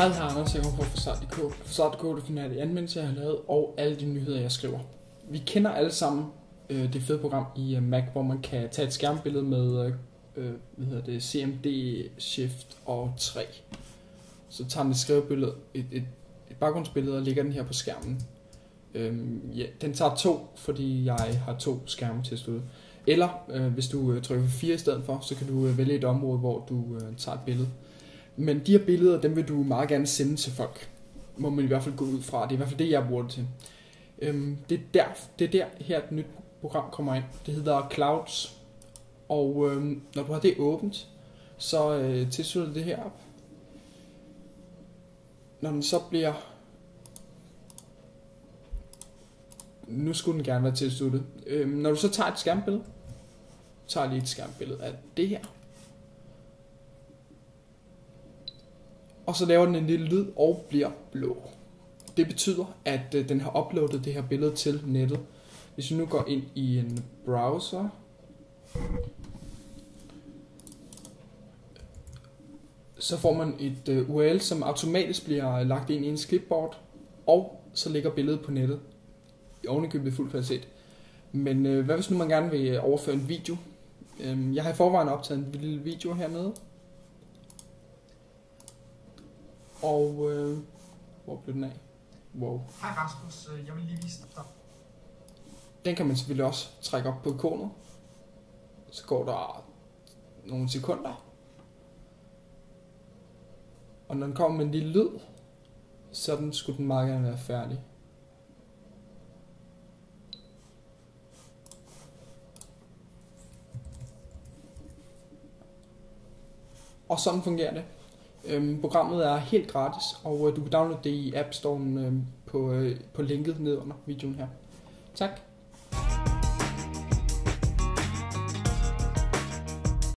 Hej, her er Anders, jeg kommer fra Forsart.dk. Forsart.dk definerer de anmeldelser, jeg har lavet, og alle de nyheder, jeg skriver. Vi kender alle sammen det fede program i Mac, hvor man kan tage et skærmbillede med CMD, Shift og 3. Så tager den et skrævebillede, et baggrundsbillede og lægger den her på skærmen. Den tager 2, fordi jeg har 2 skærme til at slutte. Eller hvis du trykker 4 i stedet for, så kan du vælge et område, hvor du tager et billede. Men de her billeder, dem vil du meget gerne sende til folk. Må man i hvert fald gå ud fra. Det er i hvert fald det, jeg bruger det til. Det er der her et nyt program kommer ind. Det hedder Clouds. Og når du har det åbent, så tilslutter det her op. Når den så bliver... Nu skulle den gerne være tilsluttet. Når du så tager et skærmbillede, tager lige et skærmbillede af det her. Og så laver den en lille lyd og bliver blå. Det betyder, at den har uploadet det her billede til nettet. Hvis vi nu går ind i en browser, så får man et URL, som automatisk bliver lagt ind i en clipboard, og så ligger billedet på nettet i ovenikøbet fuld kvalitet. Men hvad hvis nu man gerne vil overføre en video? Jeg har i forvejen optaget en lille video hernede. Og hvor blev den af? Wow. Hej Rasmus, jeg vil lige vise dig. Den kan man selvfølgelig også trække op på ikonet. Så går der nogle sekunder. Og når den kommer med en lille lyd, sådan skulle den meget gerne være færdig. Og sådan fungerer det. Programmet er helt gratis, og du kan downloade det i App Store'en på linket ned under videoen her. Tak.